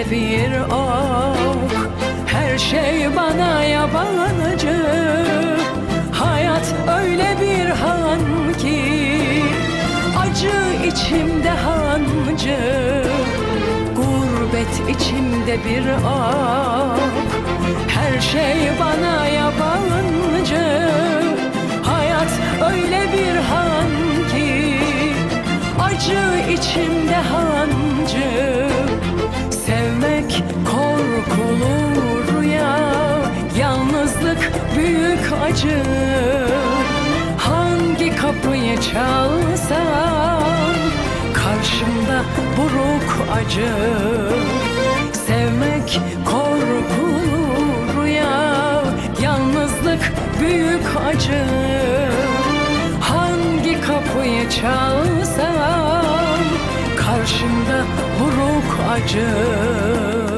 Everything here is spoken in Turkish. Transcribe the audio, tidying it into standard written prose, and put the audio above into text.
içimde bir ok. Her şey bana yabancı. Hayat öyle bir han ki, acı içimde hancı. Gurbet içimde bir ok. Her şey bana yabancı. Hayat öyle bir han ki, acı içimde hancı. Sevmek korkulu rüya, yalnızlık büyük acı. Hangi kapıyı çalsam karşımda buruk acı. Sevmek korkulu rüya, yalnızlık büyük acı. Hangi kapıyı çalsam karşımda buruk acı.